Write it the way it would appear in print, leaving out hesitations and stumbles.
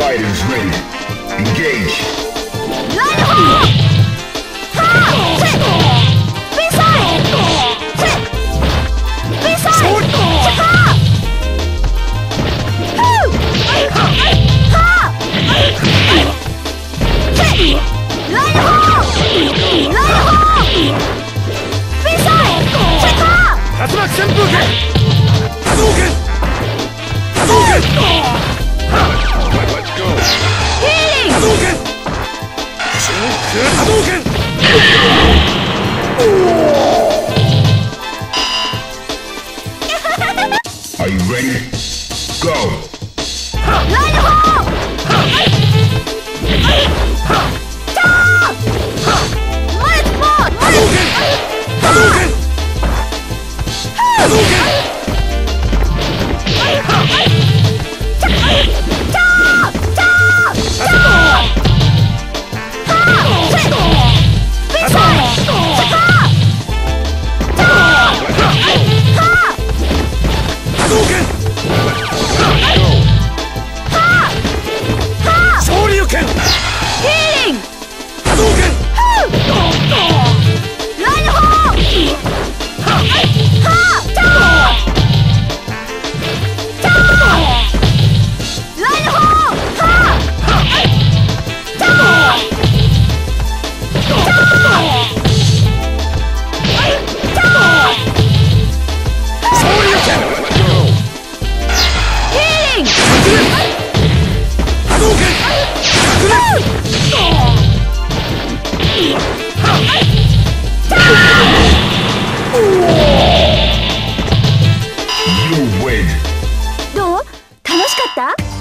Fighters ready. Engage. Line ho! Ha! Hit! B-side! Hit! B-side! Ha! Hoo! Ha! Hit! Line ho! Line ho! B-side! Hit! Ha! 竜巻旋風剣波動拳波動拳 Let's go. ヒーリング波動拳真空波動拳 Are you ready? Go. ライドホーチャーマレットボール波動拳波動拳波動拳 昇竜拳ヒーリング波動拳ライドホーはーチャーチャーライドホーはーチャーチャー昇竜拳ヒーリング波動拳白熱 You win. どう？楽しかった？